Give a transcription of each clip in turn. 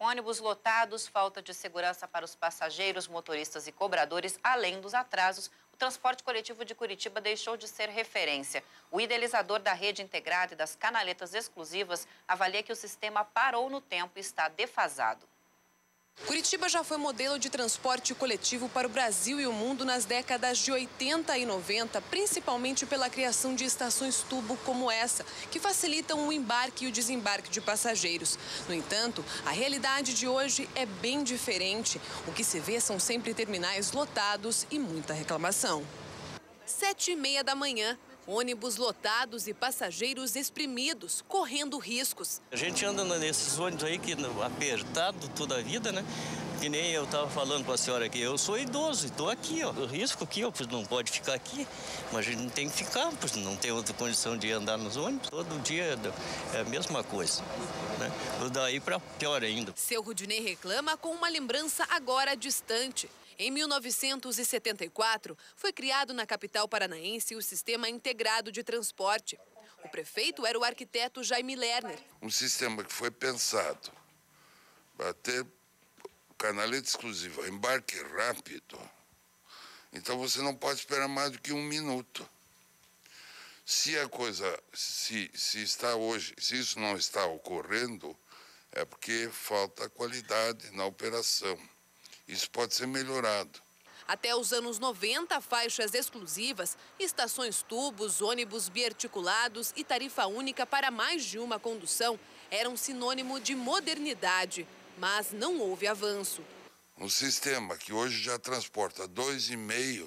Ônibus lotados, falta de segurança para os passageiros, motoristas e cobradores, além dos atrasos, o transporte coletivo de Curitiba deixou de ser referência. O idealizador da rede integrada e das canaletas exclusivas avalia que o sistema parou no tempo e está defasado. Curitiba já foi modelo de transporte coletivo para o Brasil e o mundo nas décadas de 80 e 90, principalmente pela criação de estações tubo como essa, que facilitam o embarque e o desembarque de passageiros. No entanto, a realidade de hoje é bem diferente. O que se vê são sempre terminais lotados e muita reclamação. 7h30 da manhã. Ônibus lotados e passageiros exprimidos, correndo riscos. A gente anda nesses ônibus aí que apertado toda a vida, né? Que nem eu estava falando com a senhora aqui, eu sou idoso, estou aqui, ó. O risco aqui, ó, pois não pode ficar aqui, mas a gente não tem que ficar, pois não tem outra condição de andar nos ônibus. Todo dia é a mesma coisa, né? Daí para pior ainda. Seu Rudinei reclama com uma lembrança agora distante. Em 1974, foi criado na capital paranaense o Sistema Integrado de Transporte. O prefeito era o arquiteto Jaime Lerner. Um sistema que foi pensado para ter canaleta exclusiva, embarque rápido. Então você não pode esperar mais do que 1 minuto. Se a coisa, se está hoje, se isso não está ocorrendo, é porque falta qualidade na operação. Isso pode ser melhorado. Até os anos 90, faixas exclusivas, estações tubos, ônibus biarticulados e tarifa única para mais de uma condução eram sinônimo de modernidade, mas não houve avanço. Um sistema que hoje já transporta 2,5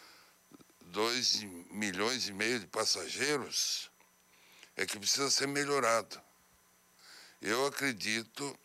milhões de passageiros é que precisa ser melhorado. Eu acredito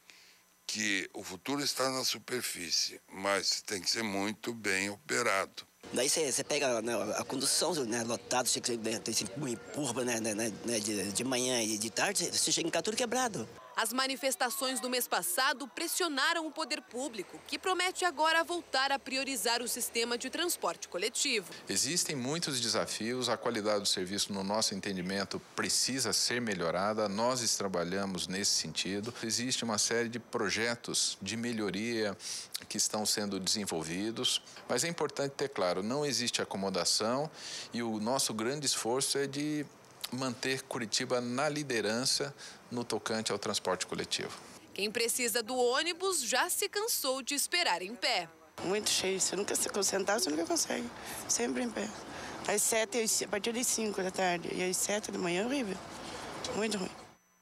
que o futuro está na superfície, mas tem que ser muito bem operado. Daí você pega, né, a condução, né, lotado, você empurra, né, de manhã e de tarde, você chega em cá tudo quebrado. As manifestações do mês passado pressionaram o poder público, que promete agora voltar a priorizar o sistema de transporte coletivo. Existem muitos desafios, a qualidade do serviço, no nosso entendimento, precisa ser melhorada. Nós trabalhamos nesse sentido. Existe uma série de projetos de melhoria que estão sendo desenvolvidos, mas é importante ter claro, não existe acomodação e o nosso grande esforço é de manter Curitiba na liderança no tocante ao transporte coletivo. Quem precisa do ônibus já se cansou de esperar em pé. Muito cheio, você nunca se sentar, você nunca consegue, sempre em pé. Às 7, a partir das 5 da tarde e às 7 da manhã é horrível, muito ruim.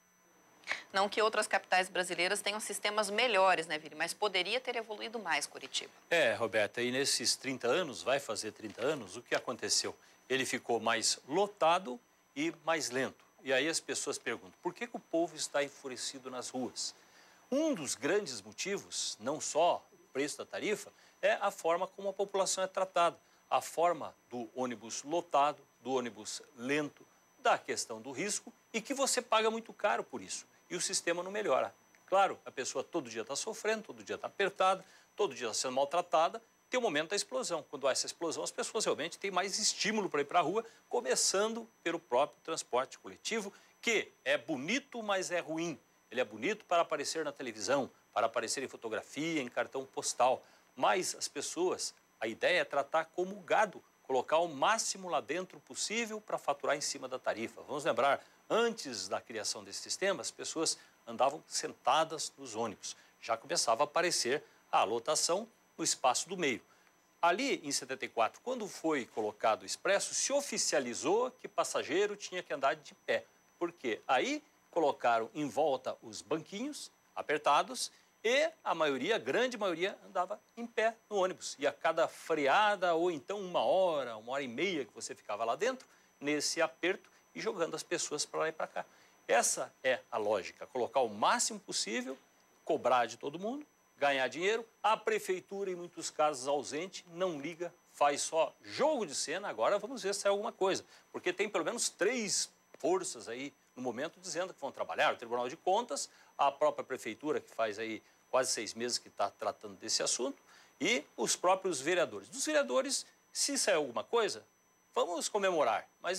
Não que outras capitais brasileiras tenham sistemas melhores, né, Vili? Mas poderia ter evoluído mais Curitiba. Roberta, e nesses 30 anos, vai fazer 30 anos, o que aconteceu? Ele ficou mais lotado e mais lento. E aí as pessoas perguntam, por que o povo está enfurecido nas ruas? Um dos grandes motivos, não só o preço da tarifa, é a forma como a população é tratada. A forma do ônibus lotado, do ônibus lento, da questão do risco e que você paga muito caro por isso. E o sistema não melhora. Claro, a pessoa todo dia está sofrendo, todo dia está apertada, todo dia está sendo maltratada. Tem o momento da explosão. Quando há essa explosão, as pessoas realmente têm mais estímulo para ir para a rua, começando pelo próprio transporte coletivo, que é bonito, mas é ruim. Ele é bonito para aparecer na televisão, para aparecer em fotografia, em cartão postal. Mas as pessoas, a ideia é tratar como gado, colocar o máximo lá dentro possível para faturar em cima da tarifa. Vamos lembrar, antes da criação desse sistema, as pessoas andavam sentadas nos ônibus. Já começava a aparecer a lotação no espaço do meio. Ali, em 74, quando foi colocado o expresso, se oficializou que passageiro tinha que andar de pé. Porque aí colocaram em volta os banquinhos apertados e a maioria, a grande maioria, andava em pé no ônibus. E a cada freada ou então 1 hora e meia que você ficava lá dentro, nesse aperto e jogando as pessoas para lá e para cá. Essa é a lógica, colocar o máximo possível, cobrar de todo mundo, ganhar dinheiro. A prefeitura, em muitos casos, ausente, não liga, faz só jogo de cena. Agora vamos ver se sai alguma coisa, porque tem pelo menos 3 forças aí no momento dizendo que vão trabalhar. O Tribunal de Contas, a própria prefeitura, que faz aí quase 6 meses que está tratando desse assunto, e os próprios vereadores. Dos vereadores, se sair alguma coisa, vamos comemorar, mas é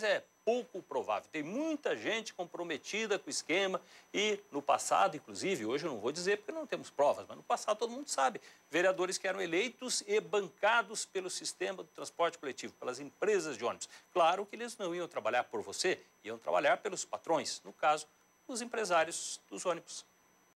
pouco provável. Tem muita gente comprometida com o esquema e no passado, inclusive, hoje eu não vou dizer porque não temos provas, mas no passado todo mundo sabe, vereadores que eram eleitos e bancados pelo sistema do transporte coletivo, pelas empresas de ônibus. Claro que eles não iam trabalhar por você, iam trabalhar pelos patrões, no caso, os empresários dos ônibus.